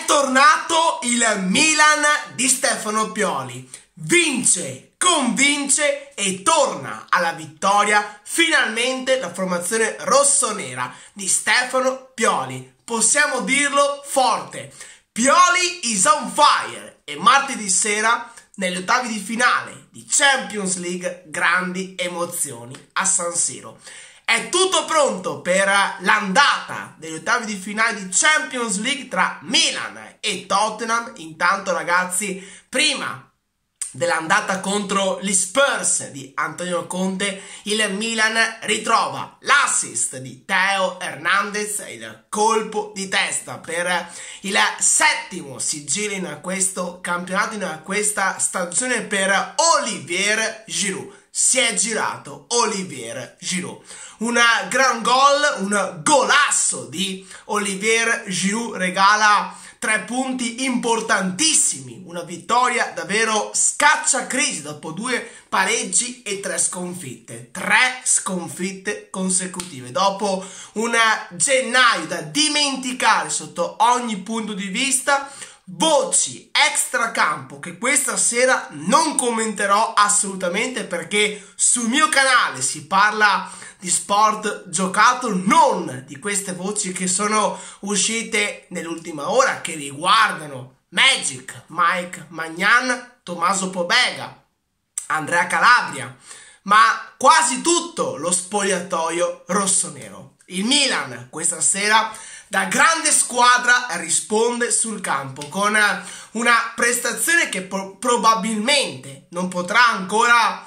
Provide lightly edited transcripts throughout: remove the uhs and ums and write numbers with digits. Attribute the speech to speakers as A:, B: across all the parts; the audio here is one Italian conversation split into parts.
A: tornato il Milan di Stefano Pioli, vince, convince e torna alla vittoria finalmente la formazione rossonera di Stefano Pioli. Possiamo dirlo forte, Pioli is on fire e martedì sera negli ottavi di finale di Champions League grandi emozioni a San Siro. È tutto pronto per l'andata degli ottavi di finale di Champions League tra Milan e Tottenham. Intanto ragazzi, prima dell'andata contro gli Spurs di Antonio Conte, il Milan ritrova l'assist di Theo Hernandez, il colpo di testa per il settimo sigillo in questo campionato, in questa stagione per Olivier Giroud. Si è girato Olivier Giroud. Un gran gol, un golasso di Olivier Giroud regala 3 punti importantissimi, una vittoria davvero scacciacrisi dopo 2 pareggi e 3 sconfitte. 3 sconfitte consecutive dopo un gennaio da dimenticare sotto ogni punto di vista. Voci extracampo che questa sera non commenterò assolutamente, perché sul mio canale si parla di sport giocato, non di queste voci che sono uscite nell'ultima ora, che riguardano Magic, Mike Maignan, Tommaso Pobega, Andrea Calabria, ma quasi tutto lo spogliatoio rossonero. Il Milan questa sera da grande squadra risponde sul campo con una prestazione che probabilmente non potrà ancora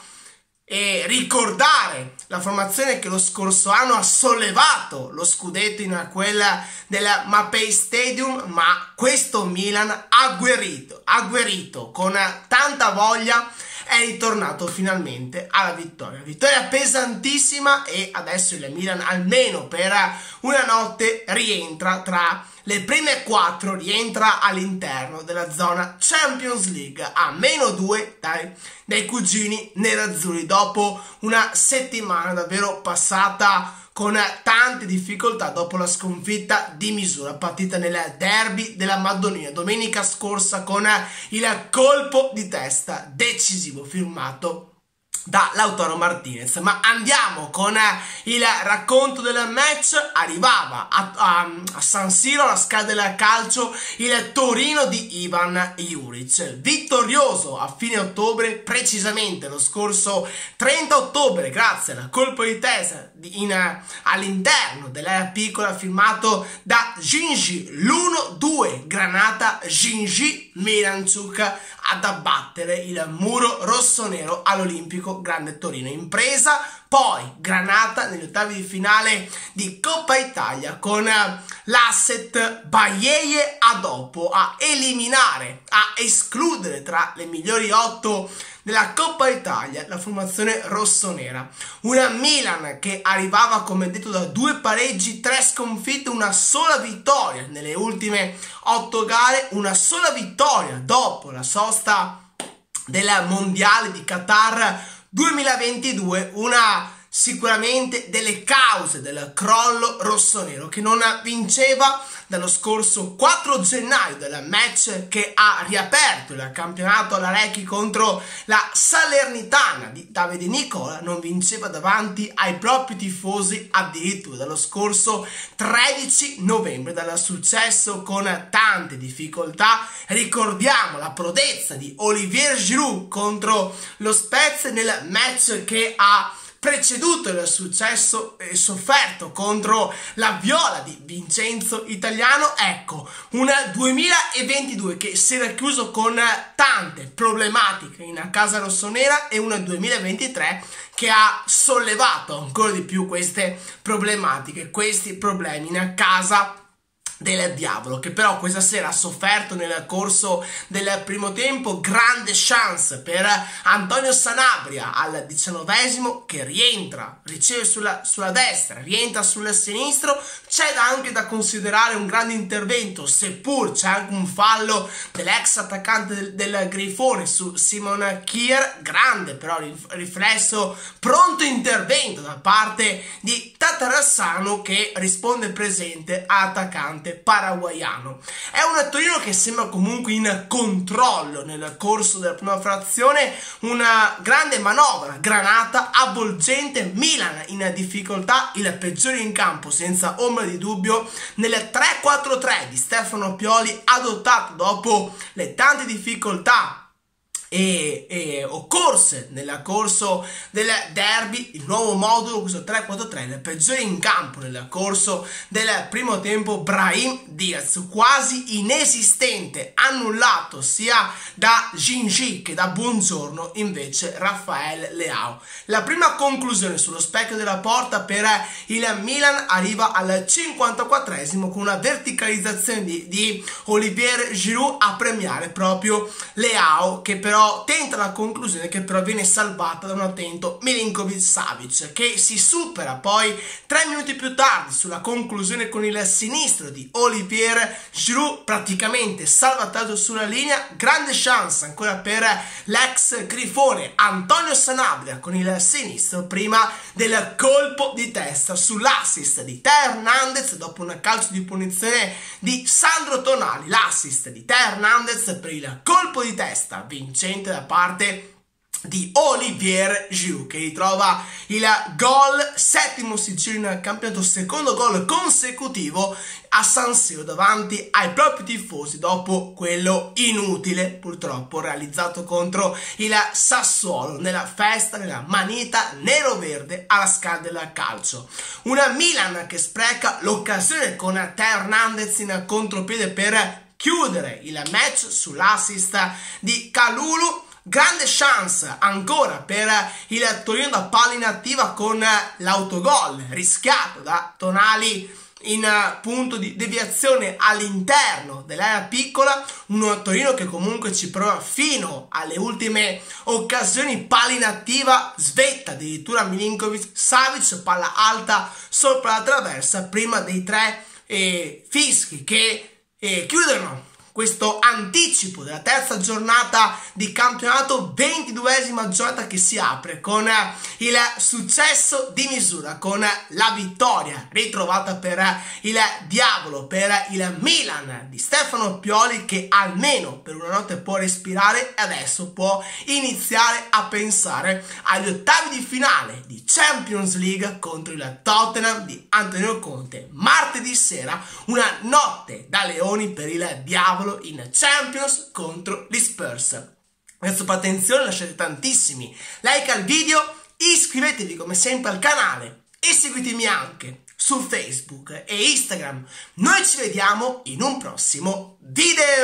A: ricordare la formazione che lo scorso anno ha sollevato lo scudetto in quella del Mapei Stadium, ma questo Milan agguerrito con tanta voglia è ritornato finalmente alla vittoria pesantissima, e adesso il Milan almeno per una notte rientra tra le prime 4, rientra all'interno della zona Champions League a -2 dai cugini nerazzurri, dopo una settimana davvero passata con tante difficoltà dopo la sconfitta di misura partita nel derby della Madonnina domenica scorsa con il colpo di testa decisivo firmato da Lautaro Martinez. Ma andiamo con il racconto del match. Arrivava a San Siro, alla scala del calcio, il Torino di Ivan Juric, vittorioso a fine ottobre, precisamente lo scorso 30 ottobre, grazie al colpo di testa all'interno dell'area piccola firmato da Gigi, l'1-2 Granata Gigi Miranchuk ad abbattere il muro rossonero all'Olimpico Grande Torino. Impresa poi Granata negli ottavi di finale di Coppa Italia con l'asset Baieie a dopo a eliminare, a escludere tra le migliori 8 della Coppa Italia la formazione rossonera. Una Milan che arrivava, come detto, da 2 pareggi, 3 sconfitte, una sola vittoria nelle ultime 8 gare, una sola vittoria dopo la sosta del Mondiale di Qatar 2022, una sicuramente delle cause del crollo rossonero, che non vinceva dallo scorso 4 gennaio, del match che ha riaperto il campionato alla Recchi contro la Salernitana di Davide Nicola. Non vinceva davanti ai propri tifosi addirittura dallo scorso 13 novembre, dal successo con tante difficoltà. Ricordiamo la prodezza di Olivier Giroud contro lo Spezia nel match che ha preceduto il successo sofferto contro la Viola di Vincenzo Italiano. Ecco, un 2022 che si era chiuso con tante problematiche in casa rossonera, e un 2023 che ha sollevato ancora di più queste problematiche, questi problemi in casa del diavolo, che però questa sera ha sofferto nel corso del primo tempo. Grande chance per Antonio Sanabria al 19esimo, che rientra, riceve sulla destra, rientra sul sinistro. C'è anche da considerare un grande intervento, seppur c'è anche un fallo dell'ex attaccante del Grifone su Simon Kier, grande però riflesso, pronto intervento da parte di Tatarassano, che risponde presente all'attaccante monte paraguaiano. È un Torino che sembra comunque in controllo nel corso della prima frazione, una grande manovra, granata, avvolgente, Milan in difficoltà, il peggiore in campo senza ombra di dubbio, nel 3-4-3 di Stefano Pioli adottato dopo le tante difficoltà e occorse nel corso del derby, il nuovo modulo, questo 3-4-3, il peggiore in campo nel corso del primo tempo, Brahim Diaz, quasi inesistente, annullato sia da Gingì che da Buongiorno, invece Rafael Leao. La prima conclusione sullo specchio della porta per il Milan arriva al 54esimo con una verticalizzazione di Olivier Giroud a premiare proprio Leao, che però tenta la conclusione, che però viene salvata da un attento Milinkovic-Savic, che si supera poi 3 minuti più tardi sulla conclusione con il sinistro di Olivier Giroud, praticamente salvataggio sulla linea. Grande chance ancora per l'ex grifone Antonio Sanabria con il sinistro prima del colpo di testa sull'assist di Teo Hernandez dopo un calcio di punizione di Sandro Tonali. L'assist di Teo Hernandez per il colpo di testa vincente da parte di Olivier Giroud, che ritrova il gol, settimo sigillo in campionato, secondo gol consecutivo a San Siro davanti ai propri tifosi dopo quello inutile purtroppo realizzato contro il Sassuolo nella festa nella manita nero-verde alla Scala del Calcio. Una Milan che spreca l'occasione con Teo Hernandez in contropiede per chiudere il match sull'assist di Kalulu. Grande chance ancora per il Torino da palla inattiva con l'autogol rischiato da Tonali in punto di deviazione all'interno dell'area piccola. Un Torino che comunque ci prova fino alle ultime occasioni, palla inattiva, svetta addirittura Milinkovic-Savic, palla alta sopra la traversa prima dei 3 fischi che chiudono questo anticipo della terza giornata di campionato, 22esima giornata che si apre con il successo di misura, con la vittoria ritrovata per il Diavolo, per il Milan di Stefano Pioli, che almeno per una notte può respirare e adesso può iniziare a pensare agli ottavi di finale di Champions League contro il Tottenham di Antonio Conte. Martedì sera, una notte da leoni per il Diavolo in Champions contro gli Spurs. Adesso per attenzione, lasciate tantissimi like al video, iscrivetevi come sempre al canale e seguitemi anche su Facebook e Instagram. Noi ci vediamo in un prossimo video.